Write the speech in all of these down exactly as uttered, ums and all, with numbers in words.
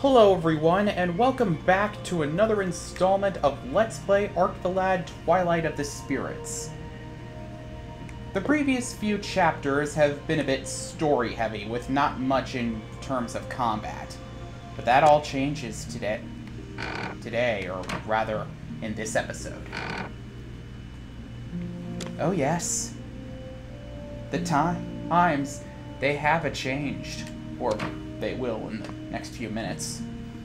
Hello everyone, and welcome back to another installment of Let's Play Arc the Lad Twilight of the Spirits. The previous few chapters have been a bit story-heavy, with not much in terms of combat. But that all changes today, today, or rather, in this episode. Oh yes. The time, times, they have a changed, or they will in the next few minutes.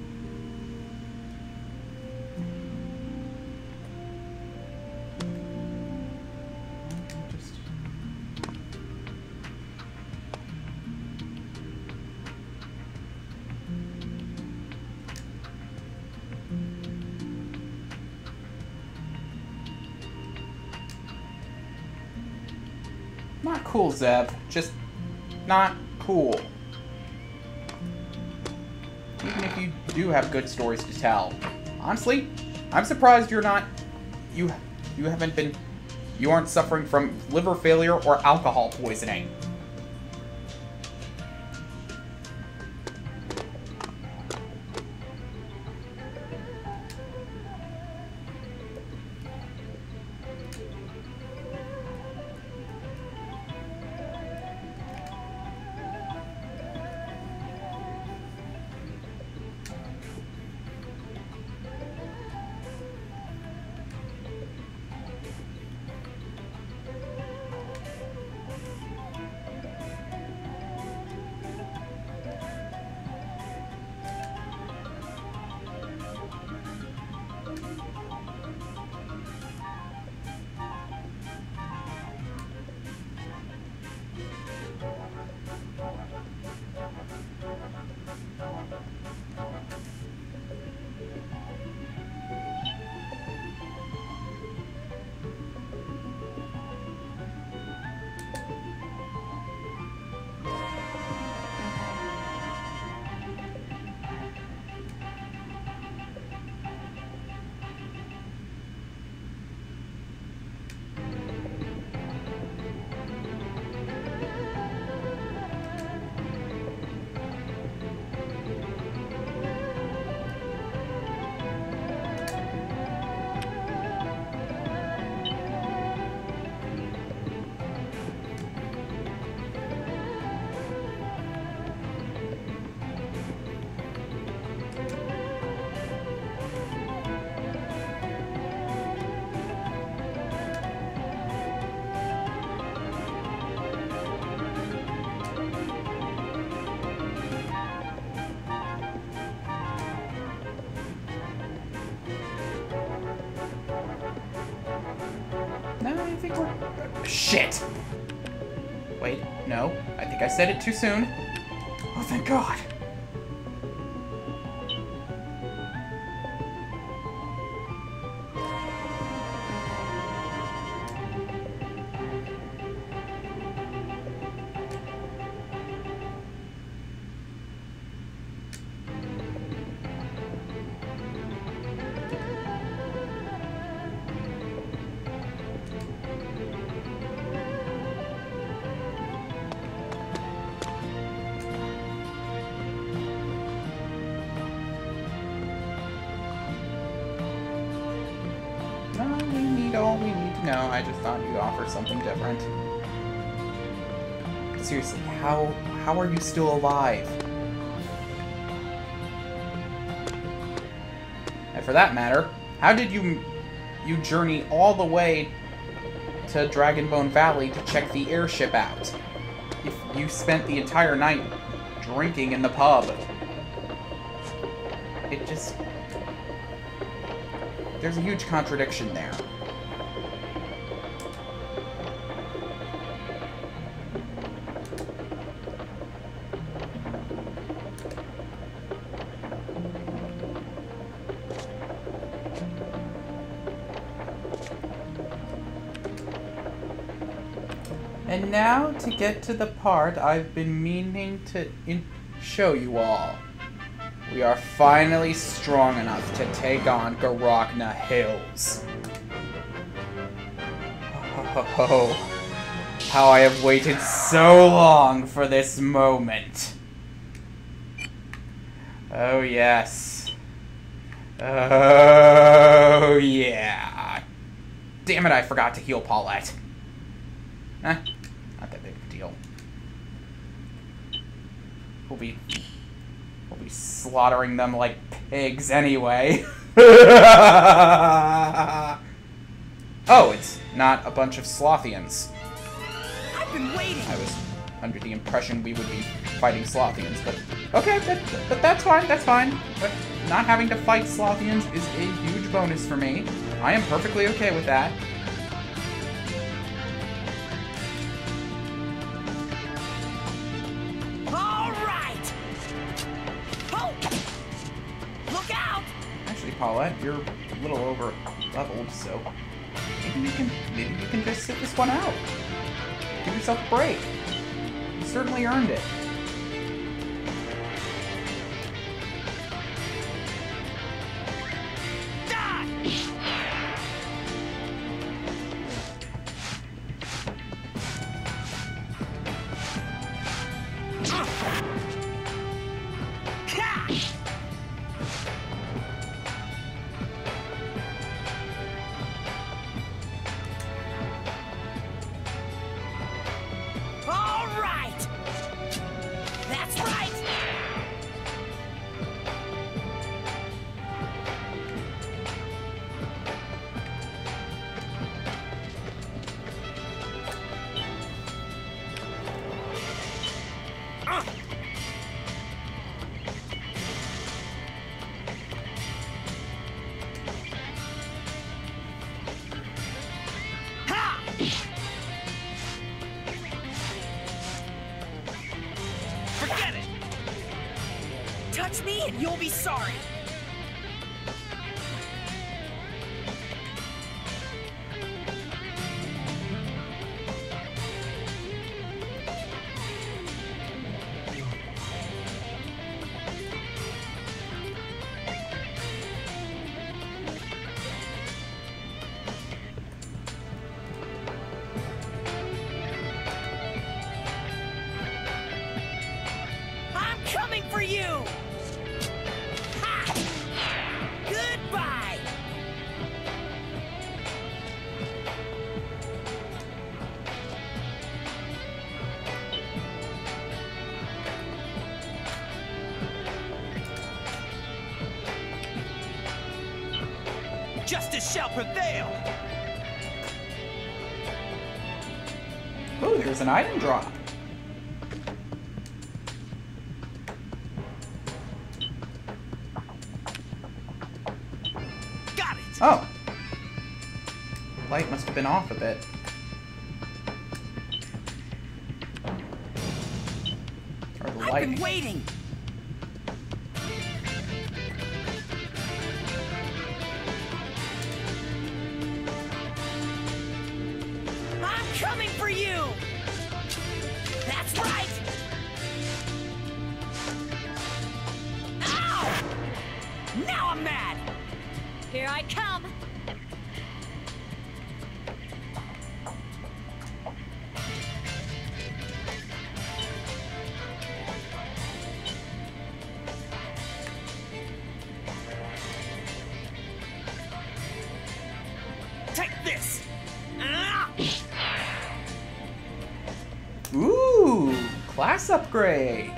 Just... Not cool, Zeb. Just not cool. Even if you do have good stories to tell. Honestly, I'm surprised you're not... You, you haven't been... You aren't suffering from liver failure or alcohol poisoning. I think we're... Shit! Wait, no. I think I said it too soon. Oh, thank God. All we need to know. I just thought you'd offer something different. Seriously, how how are you still alive? And for that matter, how did you you journey all the way to Dragonbone Valley to check the airship out? If you spent the entire night drinking in the pub. It just... There's a huge contradiction there. And now to get to the part I've been meaning to in show you all. We are finally strong enough to take on Garagne Hills. Oh, how I have waited so long for this moment. Oh, yes. Oh, yeah. Damn it, I forgot to heal Paulette. Eh, not that big of a deal. We'll be... We'll be slaughtering them like pigs anyway. Oh, it's not a bunch of Slothians. I've been waiting. I was under the impression we would be fighting Slothians, but okay, that, but that's fine, that's fine. But not having to fight Slothians is a huge bonus for me. I am perfectly okay with that. All right. Oh, look out! Actually, Paulette, you're a little over leveled, so maybe you can maybe you can just sit this one out. Give yourself a break. You certainly earned it. Forget it! Touch me and you'll be sorry! Coming for you! Ha! Goodbye! Justice shall prevail! Oh, there's an item drop. Oh. Light must have been off a bit. Or the I've lighting. been waiting. I'm coming for you. That's right. Ow! Now I'm mad. Here I come! Take this! Ooh! Class upgrade!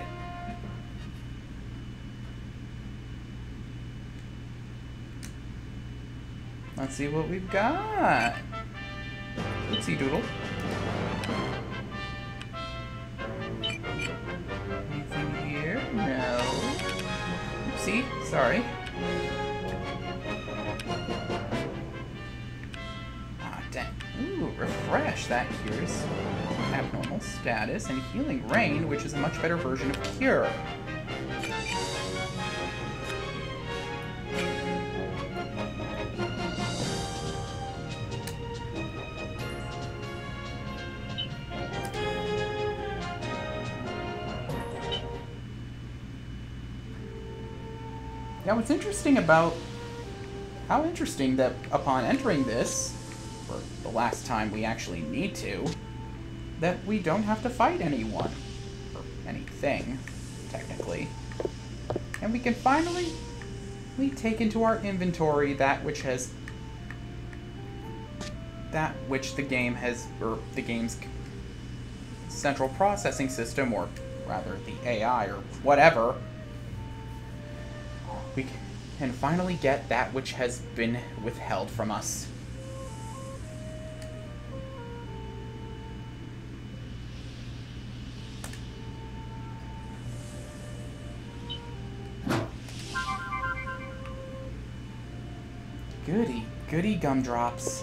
Let's see what we've got. Oopsie doodle. Anything here? No. Oopsie, sorry. Ah, dang. Ooh, refresh. That cures abnormal status. And healing rain, which is a much better version of cure. Now, what's interesting about... How interesting that upon entering this, for the last time we actually need to, that we don't have to fight anyone. Or anything, technically. And we can finally we take into our inventory that which has that which the game has, or the game's central processing system, or rather the A I or whatever. We can finally get that which has been withheld from us. Goody, goody gumdrops.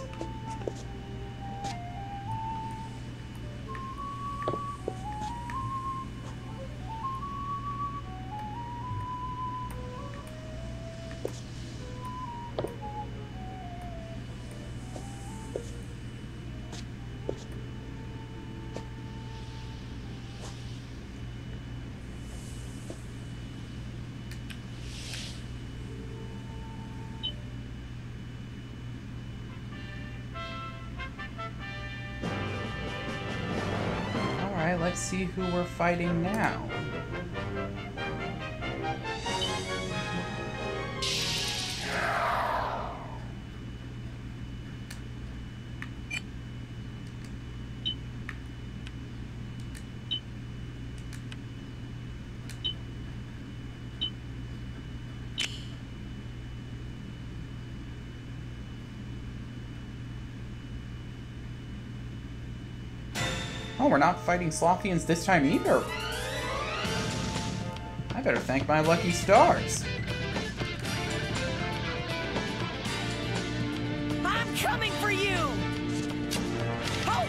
Let's see who we're fighting now. Oh, we're not fighting Slothians this time either. I better thank my lucky stars. I'm coming for you! Oh!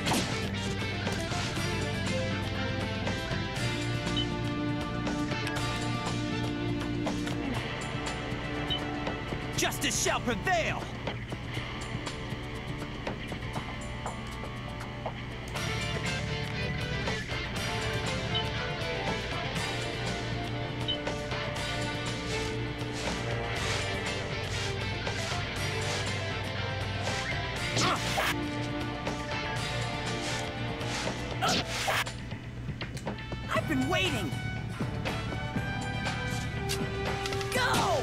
Justice shall prevail! I've been waiting! Go!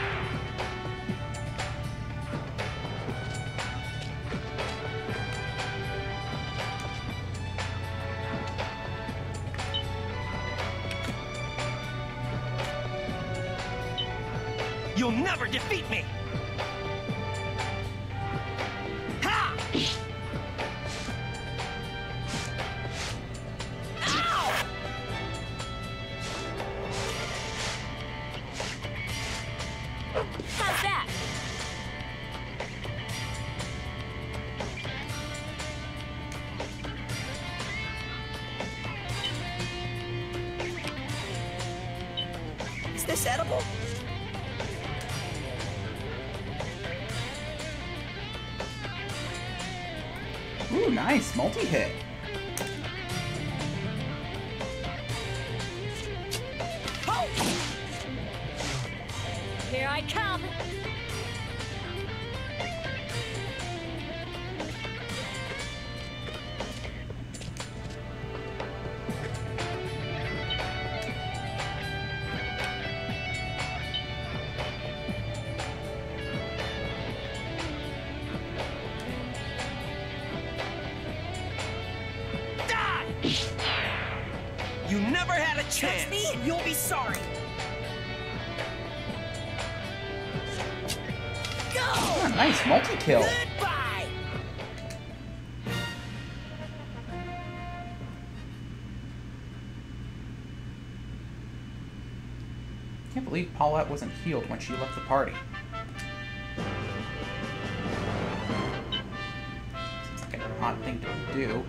You'll never defeat me! Ha! Ow! How's that? Is this edible? Ooh, nice multi-hit. Oh! Here I come. You never had a chance! Touch me and you'll be sorry! Go! Oh, nice multi-kill. Goodbye! Can't believe Paulette wasn't healed when she left the party. Seems like an odd thing to do.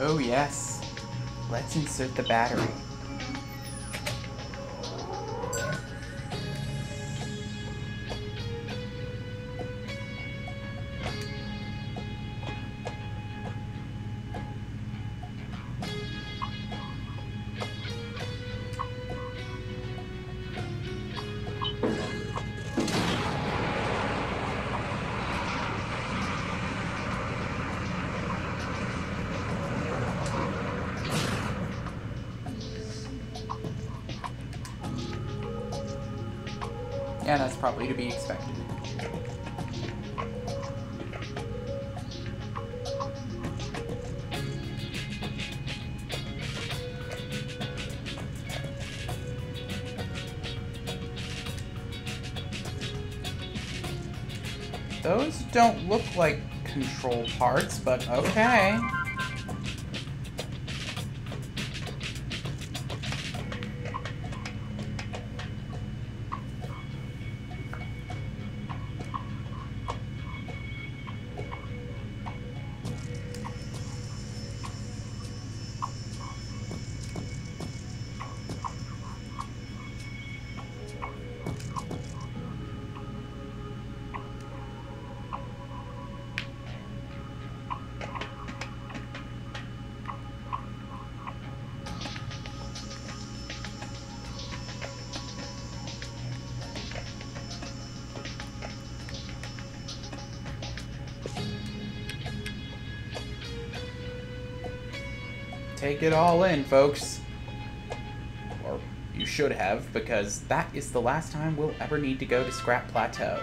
Oh yes. Let's insert the battery. Yeah, that's probably to be expected. Those don't look like control parts, but okay. Take it all in, folks. Or you should have, because that is the last time we'll ever need to go to Scrappe Plateau.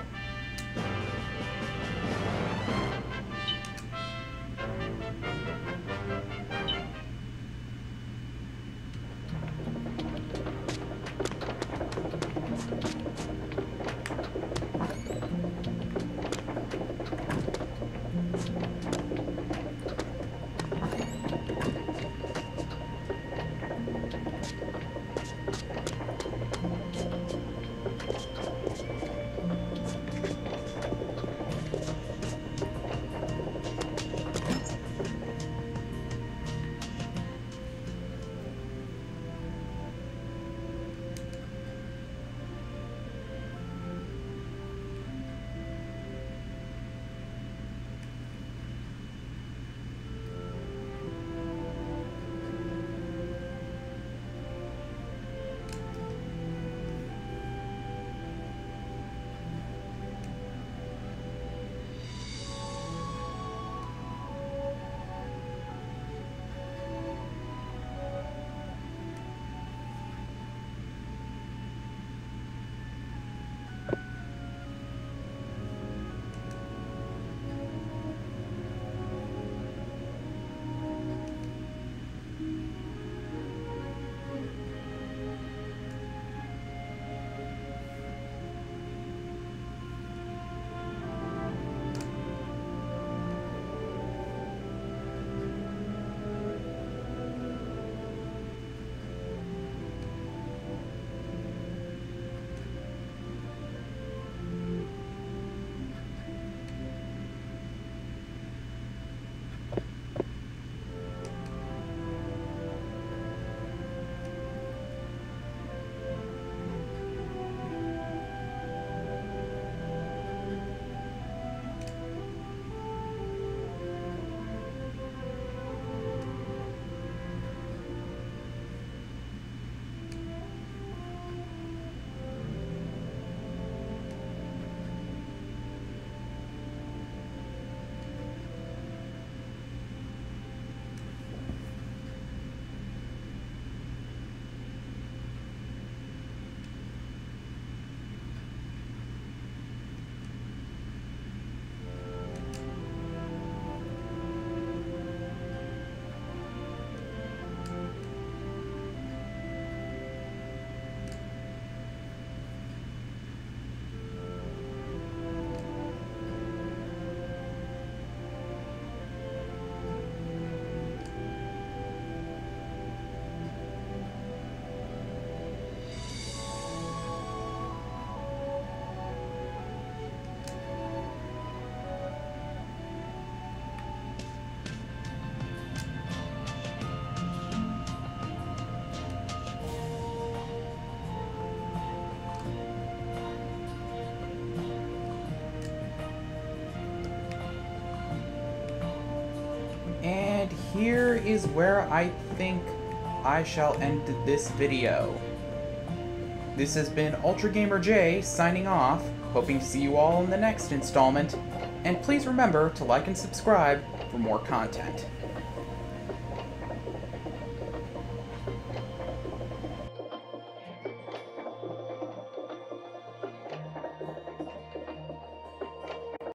here is where I think I shall end this video. This has been UltraGamerJ signing off, hoping to see you all in the next installment, and please remember to like and subscribe for more content.